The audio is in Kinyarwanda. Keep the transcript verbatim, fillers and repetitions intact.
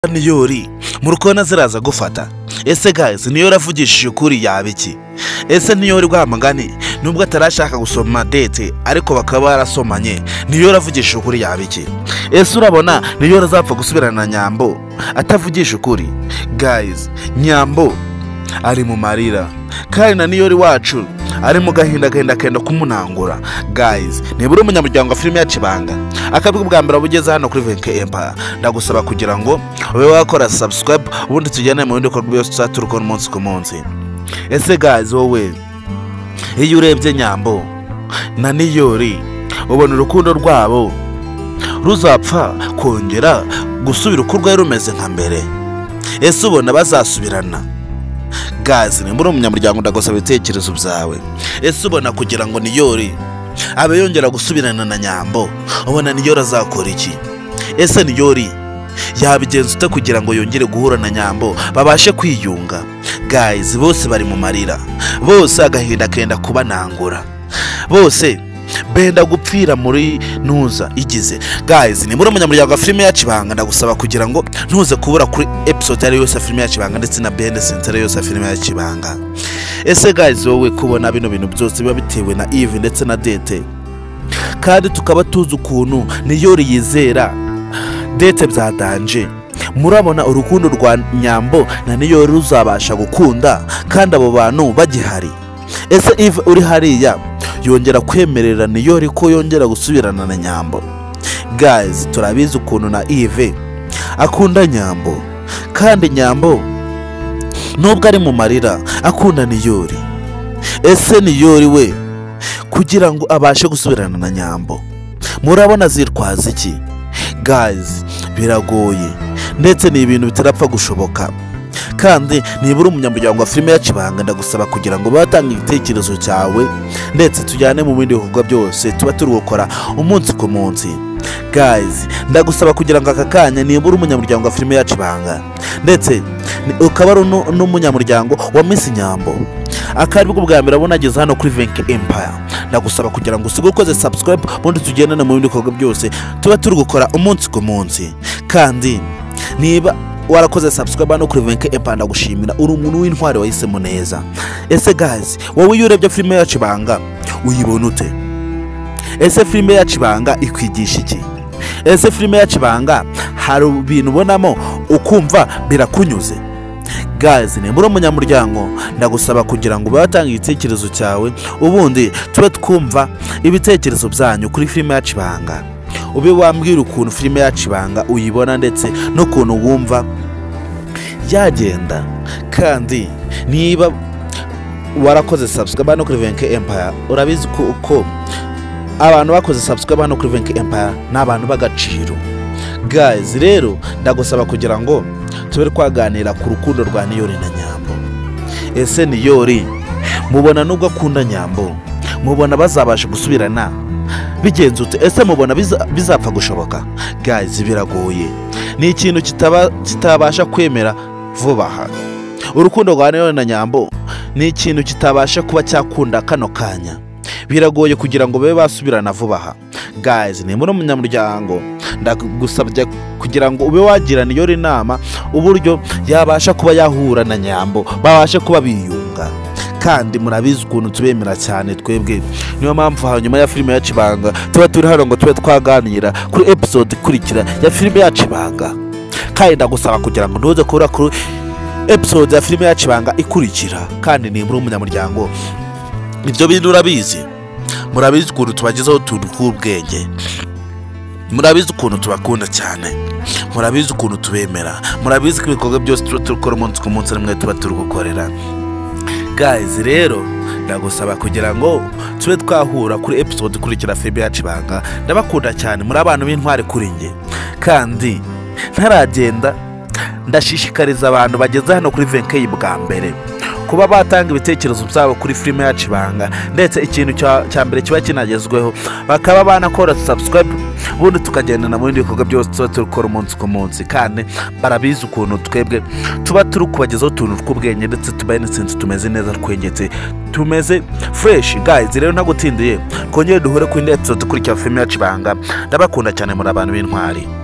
Niyori murukona ziraza gufata. Ese guys Niyori avugishije ukuri yabiki? Ese Niyori guhamagani nubwo atarashaka gusoma date ariko bakaba barasomanye. Niyori avugishije ukuri yabiki? Ese urabona Niyori azapfa gusubirana na Nyambo atavugisha ukuri? Guys Nyambo ari mu marira kandi na Niyori wacu ari Mugahinda genda kenda kumunangura. Guys nibura umunyamuryango wa filime yacu Ibanga akabwi bwa mbere bugeze hano kuri Kenshe Empire, ndagusaba kugira ngo ube wakora subscribe ubundi tujyane mu bindi bikorwa byose tuzaturuka umunsi ku munsi. Ese guys wowe iyo urebye Nyambo na Niyori ubona urukundo rwabo ruzapfa kongera gusubira uko rwari rumeze nka mbere? Ese ubona bazasubirana? Guys ni muri umunyamuryango ndagusaba ibitekerezo byawe. Ese ubona kugira ngo Niyori abe yongera gusubirana na Nyambo ubona Niyori azakora iki? Ese Niyori yabigenza ute kugira ngo yongere guhura na Nyambo babashe kwiyunga? Guys bose bari mu marira, bose agahinda kenda kubanangura, bose benda gupfira muri ntuza igize. Guys ni muri umunyamuryango wa filime yacu Ibanga ndagusaba kugira ngo ntuze kubura kuri episode yari yose filime yacu Ibanga ndetse na behind the scenes yose filime yacu Ibanga. Ese guys wowe kubona bino bintu byose biba bitewe na Eve ndetse na date kandi tukaba tuzi ukuntu Niyori yizera date byadanje, murabona urukundo rwa Nyambo na Niyori ruzabasha gukunda kandi abo bantu bagihari? Ese Eve uri hariya yongera kwemerera Niyori ko yongera gusubirana na Nyambo? Guys turabizi ukuntu na Eve akunda Nyambo kandi Nyambo nubwo ari mu marira akunda Niyori. Ese Niyori we kugira ngo abashe gusubirana na Nyambo murabona zitwaza iki? Guys biragoye ndetse ni ibintu bitarapfa gushoboka kandi nibura umunyamuryango wa filime yacu Ibanga ndagusaba kugira ngo batanga igitekerezo cyawe ndetse tujyane mu bindi bikorwa byose tuba turi gukora umunsi ku munsi. Guys ndagusaba kugira ngo aka kanya nibura umunyamuryango wa filime yacu Ibanga ndetse ukaba ari n'umunyamuryango wa Miss Nyambo akari bwo bwa mbere abona ageze hano kuri Kenshe Empire, ndagusaba kugira ngo usige ukoze subscribe ubundi tugendane mu bindi bikorwa byose tuba turi gukora umunsi ku munsi. Kandi niba warakoze subscribe hano kuri Kenshe Empire ndagushimira, uri umuntu w'intwari wahisemo neza. Ese guys wowe iyo urebye filime yacu Ibanga uyibona ute? Ese filime yacu Ibanga ikwigisha iki? Ese filime yacu Ibanga hari ibintu ubonamo ukumva birakunyuze? Guys ni muri umunyamuryango ndagusaba kugira ngo batanga igitekerezo cyawe ubundi tube twumva ibitekerezo byanyu kuri filime yacu Ibanga. Ube wambwira ukuntu filime yacu Ibanga uyibona ndetse no kuntu wumva yagenda. Kandi niba warakoze subscribe hano kuri Kenshe Empire urabizi uko abantu bakoze subscribe hano kuri Kenshe Empire n'abantu bagaciro. Guys rero ndagusaba kugira ngo tube twaganira ku rukundo rwa Niyori na Nyambo. Ese Niyori mubona nubwo akunda Nyambo mubona bazabasha gusubirana bigenze ute? Ese mubona bizapfa gushoboka? Guys biragoye, ni ikintu kitaba kitabasha kwemera vuba aha. Urukundo rwa Niyori na Nyambo ni ikintu kitabasha kuba cyakunda kano kanya, biragoye kugira ngo babe basubirana vuba aha. Guys ni muri umunyamuryango ndagusabye kugira ngo ube wagira Niyori inama uburyo yabasha kuba yahura na Nyambo babashe kuba biyunga. Kandi murabizi ukuntu tubemera cyane twebwe, niyo mpamvu hanyuma ya filime yacu Ibanga tuba turi hano ngo tube twaganira kuri episode ikurikira ya filime yacu Ibanga. Kandi ndagusaba kugira ngo ntuze kubura kuri episode ya filime yacu Ibanga ikurikira. Kandi ni muri umunyamuryango ibyo bintu urabizi, murabizi ukuntu tubagezaho utuntu tw'ubwenge, murabizi ukuntu tubakunda cyane, murabizi ukuntu tubemera, murabizi ko ibikorwa byose tuba turukora umunsi ku munsi rimwe tuba turi gukorera. Guys rero ndagusaba kugira ngo tube twahura kuri episode ikurikira filime yacu Ibanga. Ndabakunda cyane, muri abantu b'intwari kuri nge. Kandi ntaragenda ndashishikariza abantu bageze hano kuri Kenshe bwa mbere kuba batanga ibitekerezo byabo kuri filime yacu Ibanga ndetse ikintu cya mbere kiba kinagezweho bakaba banakora subscribe ubundi tukagendana mu bindi bikorwa byose tuba turukora umunsi ku munsi. Kandi barabizi ukuntu twebwe tuba turi kubagezaho utuntu tw'ubwenge ndetse tubaye n'insinzi tumeze neza twengetse tumeze fresh. Guys rero ntagutindiye kongera duhure ku indi episode ikurikira filime yacu Ibanga. Ndabakunda cyane muri abantu b'intwari.